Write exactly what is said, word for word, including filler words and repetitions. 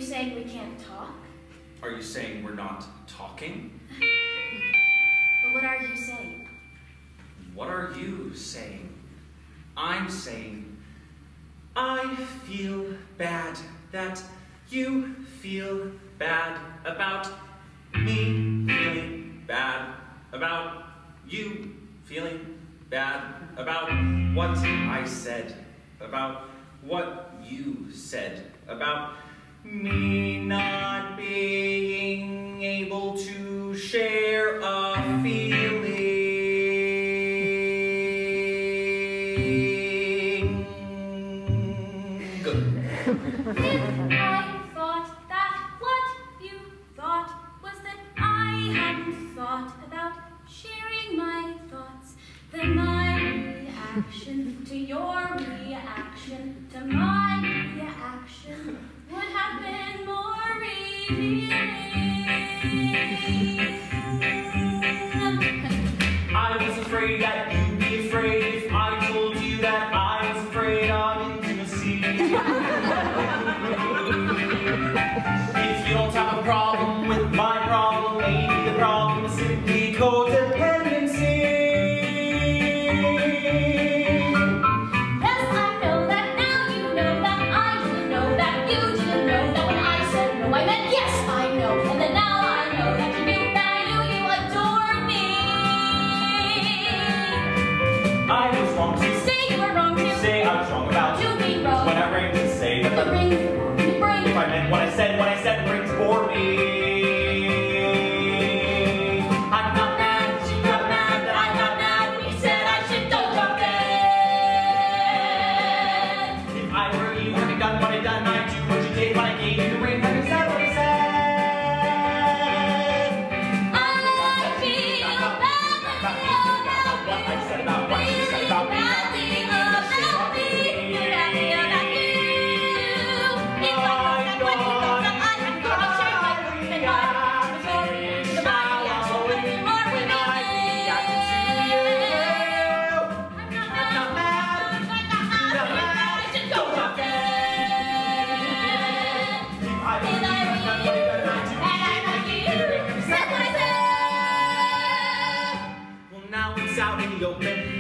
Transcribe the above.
saying we can't talk? Are you saying we're not talking? Well, what are you saying? What are you saying? I'm saying, I feel bad that you feel bad about me feeling bad about you feeling bad about what I said, about what you said, about me not being able to share a feeling. Good. I thought that what you thought was that I hadn't thought about sharing my thoughts, then my reaction to your reaction to my reaction would have been more revealing. I was afraid that you'd be afraid if I told you that I was afraid of intimacy. If you don't have a problem with my problem, maybe the problem is simply codependency. Yes, I know that now, you know that I didn't know that you didn't know that when I said no, I meant yes, I know. And then now I know that you knew that I knew you adored me. I was wrong to Say you were wrong to say I was wrong about to be wrong. when I rang to say that The the ring the brain. if I meant what I said, what I said rings for me. I'm not mad, she got mad, that I got mad when you said I should don't drop dead. If I were you, having done what I done, I'd do what you did when I gave you the ring, having said what I said. I feel badly about What I said about what you said about me. badly about me, badly about you. If I said what you thought that I had thought, share my thoughts and my story, so my reaction would be more revealing. I'm not mad, I'm not mad, I should go drop dead. If I were And you, I having done what I done, I'd do and I like you, said what I said. Well, now it's out in the open.